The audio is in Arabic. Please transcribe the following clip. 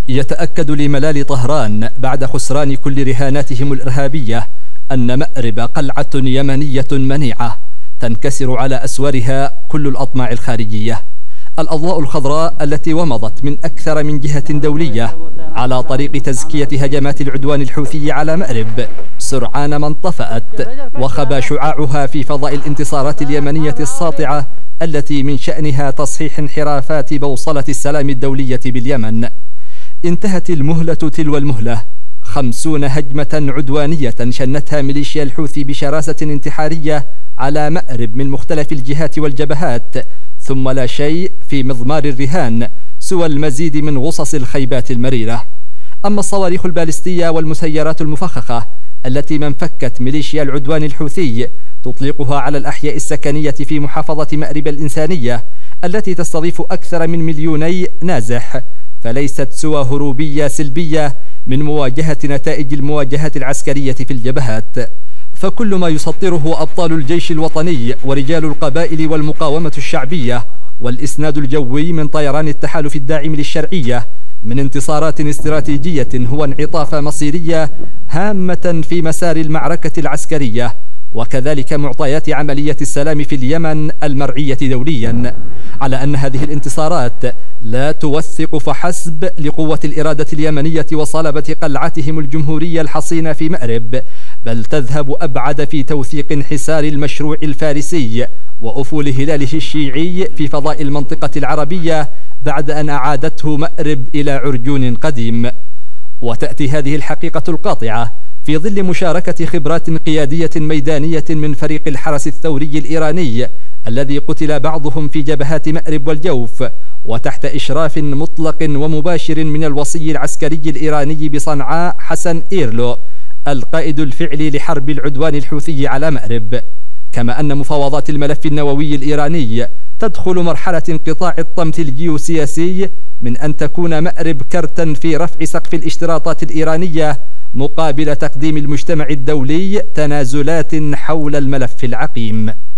يتأكد لملال طهران بعد خسران كل رهاناتهم الإرهابية أن مأرب قلعة يمنية منيعة تنكسر على أسوارها كل الأطماع الخارجية. الأضواء الخضراء التي ومضت من أكثر من جهة دولية على طريق تزكية هجمات العدوان الحوثي على مأرب سرعان ما انطفأت، وخبى شعاعها في فضاء الانتصارات اليمنية الساطعة التي من شأنها تصحيح انحرافات بوصلة السلام الدولية باليمن. انتهت المهلة تلو المهلة، 50 هجمة عدوانية شنتها ميليشيا الحوثي بشراسة انتحارية على مأرب من مختلف الجهات والجبهات، ثم لا شيء في مضمار الرهان سوى المزيد من غصص الخيبات المريرة. أما الصواريخ البالستية والمسيرات المفخخة التي ما انفكت ميليشيا العدوان الحوثي تطلقها على الأحياء السكنية في محافظة مأرب الإنسانية التي تستضيف أكثر من 2,000,000 نازح، فليست سوى هروبية سلبية من مواجهة نتائج المواجهات العسكرية في الجبهات. فكل ما يسطره أبطال الجيش الوطني ورجال القبائل والمقاومة الشعبية والإسناد الجوي من طيران التحالف الداعم للشرعية من انتصارات استراتيجية هو انعطاف مصيرية هامة في مسار المعركة العسكرية، وكذلك معطيات عملية السلام في اليمن المرعية دوليا، على أن هذه الانتصارات لا توثق فحسب لقوة الإرادة اليمنية وصلبة قلعتهم الجمهورية الحصينة في مأرب، بل تذهب أبعد في توثيق انحسار المشروع الفارسي وأفول هلاله الشيعي في فضاء المنطقة العربية بعد أن أعادته مأرب إلى عرجون قديم. وتأتي هذه الحقيقة القاطعة في ظل مشاركة خبرات قيادية ميدانية من فريق الحرس الثوري الإيراني الذي قتل بعضهم في جبهات مأرب والجوف، وتحت إشراف مطلق ومباشر من الوصي العسكري الإيراني بصنعاء حسن إيرلو القائد الفعلي لحرب العدوان الحوثي على مأرب. كما أن مفاوضات الملف النووي الإيراني تدخل مرحلة انقطاع الطمث الجيوسياسي من أن تكون مأرب كرتا في رفع سقف الاشتراطات الإيرانية مقابل تقديم المجتمع الدولي تنازلات حول الملف العقيم.